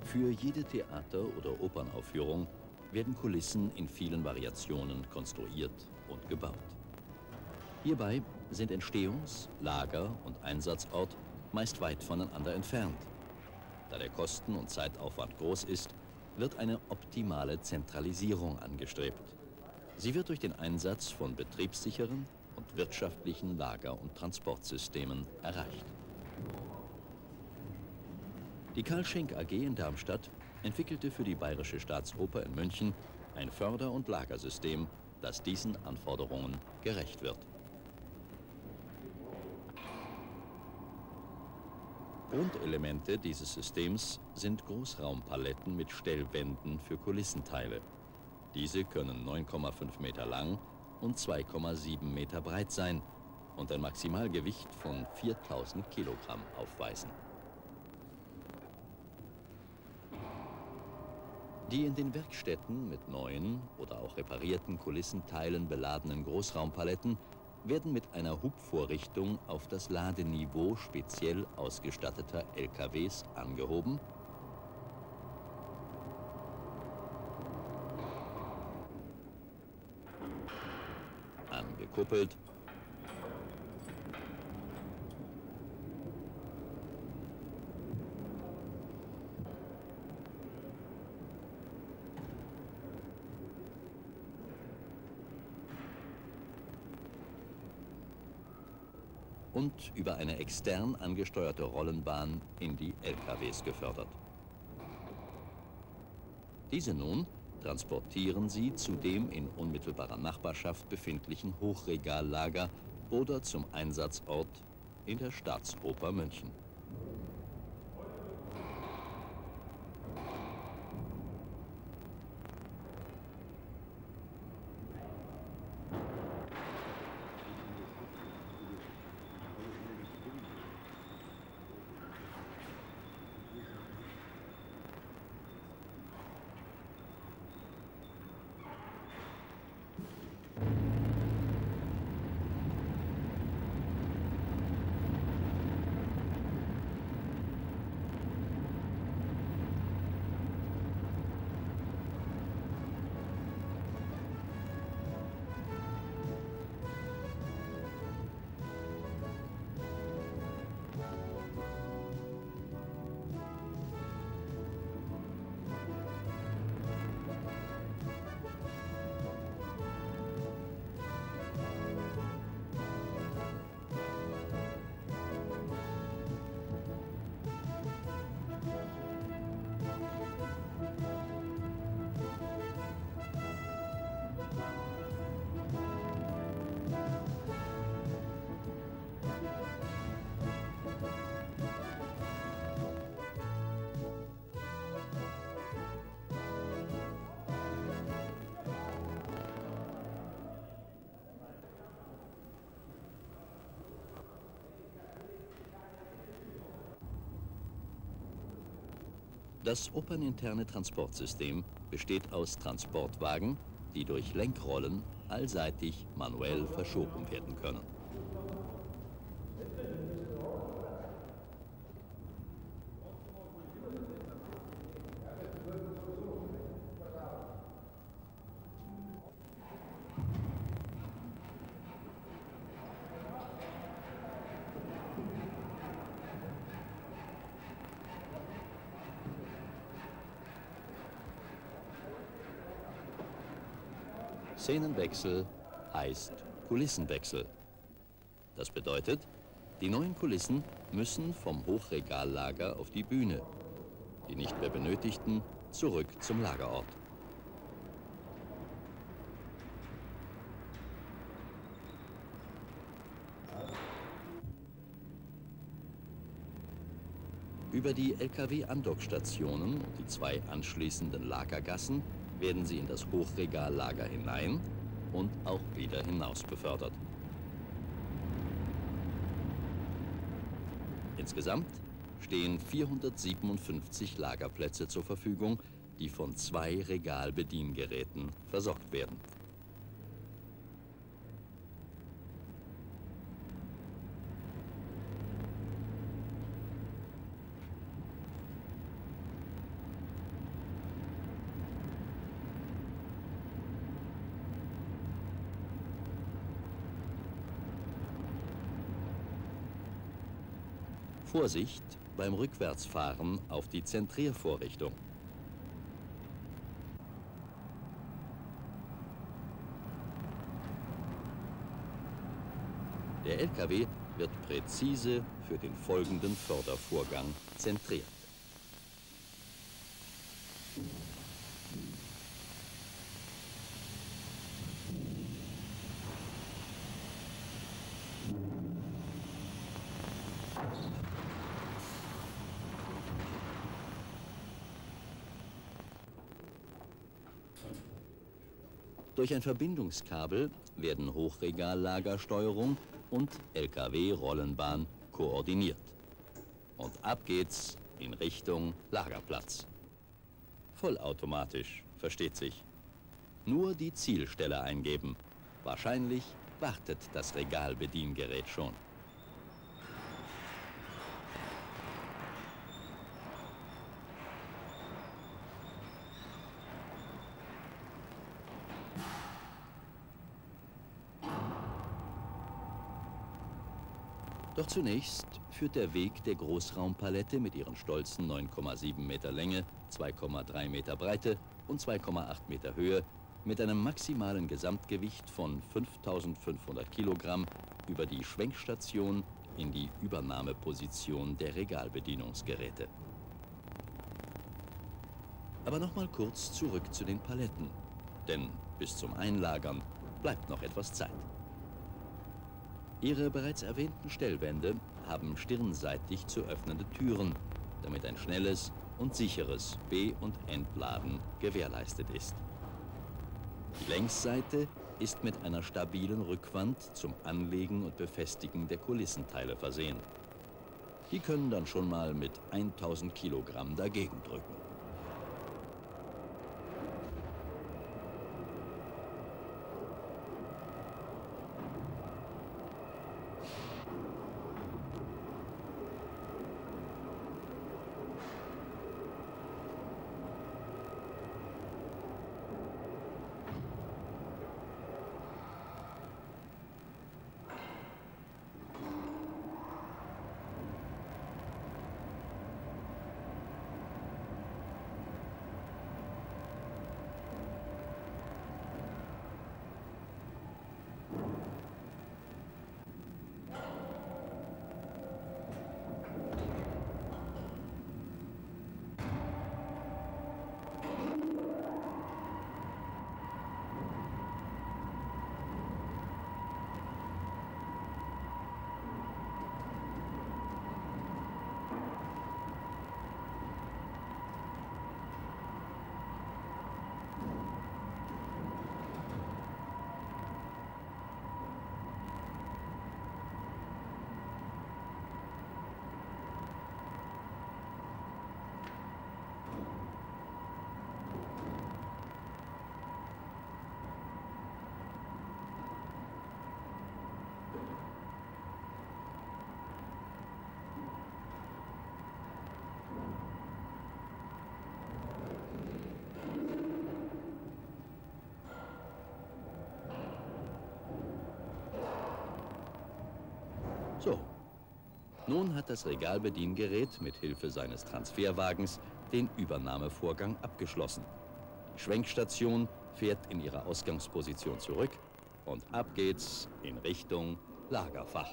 Für jede Theater- oder Opernaufführung werden Kulissen in vielen Variationen konstruiert und gebaut. Hierbei sind Entstehungs-, Lager- und Einsatzort meist weit voneinander entfernt. Da der Kosten- und Zeitaufwand groß ist, wird eine optimale Zentralisierung angestrebt. Sie wird durch den Einsatz von betriebssicheren und wirtschaftlichen Lager- und Transportsystemen erreicht. Die Carl Schenk AG in Darmstadt entwickelte für die Bayerische Staatsoper in München ein Förder- und Lagersystem, das diesen Anforderungen gerecht wird. Grundelemente dieses Systems sind Großraumpaletten mit Stellwänden für Kulissenteile. Diese können 9,5 Meter lang und 2,7 Meter breit sein und ein Maximalgewicht von 4000 Kilogramm aufweisen. Die in den Werkstätten mit neuen oder auch reparierten Kulissenteilen beladenen Großraumpaletten werden mit einer Hubvorrichtung auf das Ladeniveau speziell ausgestatteter LKWs angehoben, angekuppelt und über eine extern angesteuerte Rollenbahn in die LKWs gefördert. Diese nun transportieren sie zu dem in unmittelbarer Nachbarschaft befindlichen Hochregallager oder zum Einsatzort in der Staatsoper München. Das operninterne Transportsystem besteht aus Transportwagen, die durch Lenkrollen allseitig manuell verschoben werden können. Szenenwechsel heißt Kulissenwechsel. Das bedeutet, die neuen Kulissen müssen vom Hochregallager auf die Bühne, die nicht mehr benötigten zurück zum Lagerort. Über die LKW-Andockstationen und die zwei anschließenden Lagergassen werden sie in das Hochregallager hinein und auch wieder hinaus befördert. Insgesamt stehen 457 Lagerplätze zur Verfügung, die von 2 Regalbediengeräten versorgt werden. Vorsicht beim Rückwärtsfahren auf die Zentriervorrichtung. Der LKW wird präzise für den folgenden Fördervorgang zentriert. Durch ein Verbindungskabel werden Hochregallagersteuerung und LKW-Rollenbahn koordiniert. Und ab geht's in Richtung Lagerplatz. Vollautomatisch, versteht sich. Nur die Zielstelle eingeben. Wahrscheinlich wartet das Regalbediengerät schon. Doch zunächst führt der Weg der Großraumpalette mit ihren stolzen 9,7 Meter Länge, 2,3 Meter Breite und 2,8 Meter Höhe mit einem maximalen Gesamtgewicht von 5.500 Kilogramm über die Schwenkstation in die Übernahmeposition der Regalbedienungsgeräte. Aber noch mal kurz zurück zu den Paletten, denn bis zum Einlagern bleibt noch etwas Zeit. Ihre bereits erwähnten Stellwände haben stirnseitig zu öffnende Türen, damit ein schnelles und sicheres Be- und Entladen gewährleistet ist. Die Längsseite ist mit einer stabilen Rückwand zum Anlegen und Befestigen der Kulissenteile versehen. Die können dann schon mal mit 1000 Kilogramm dagegen drücken. So, nun hat das Regalbediengerät mit Hilfe seines Transferwagens den Übernahmevorgang abgeschlossen. Die Schwenkstation fährt in ihre Ausgangsposition zurück und ab geht's in Richtung Lagerfach.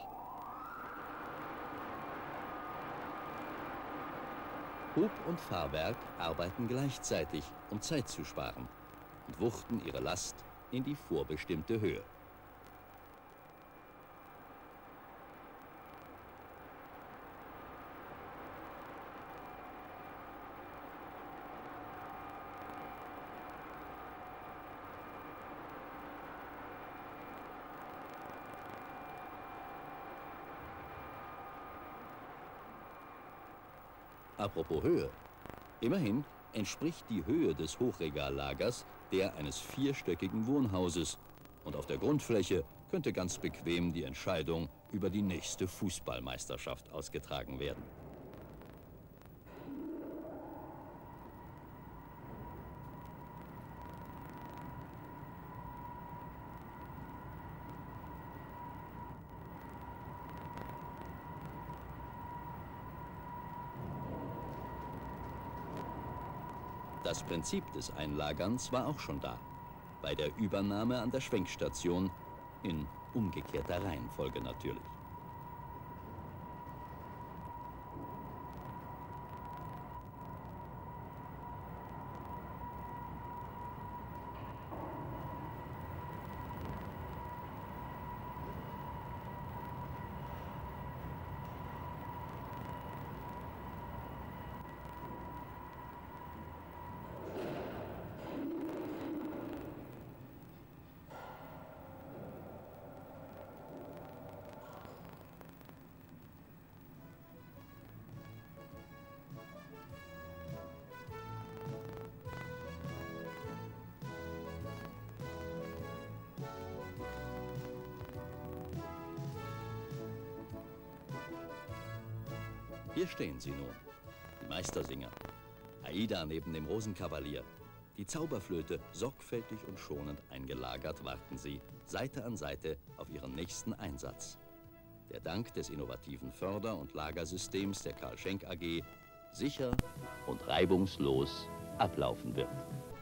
Hub und Fahrwerk arbeiten gleichzeitig, um Zeit zu sparen, und wuchten ihre Last in die vorbestimmte Höhe. Apropos Höhe. Immerhin entspricht die Höhe des Hochregallagers der eines vierstöckigen Wohnhauses. Und auf der Grundfläche könnte ganz bequem die Entscheidung über die nächste Fußballmeisterschaft ausgetragen werden. Das Prinzip des Einlagerns war auch schon da, bei der Übernahme an der Schwenkstation, in umgekehrter Reihenfolge natürlich. Hier stehen sie nun, die Meistersinger. Aida neben dem Rosenkavalier. Die Zauberflöte, sorgfältig und schonend eingelagert, warten sie, Seite an Seite, auf ihren nächsten Einsatz. Der dank des innovativen Förder- und Lagersystems der Carl Schenk AG sicher und reibungslos ablaufen wird.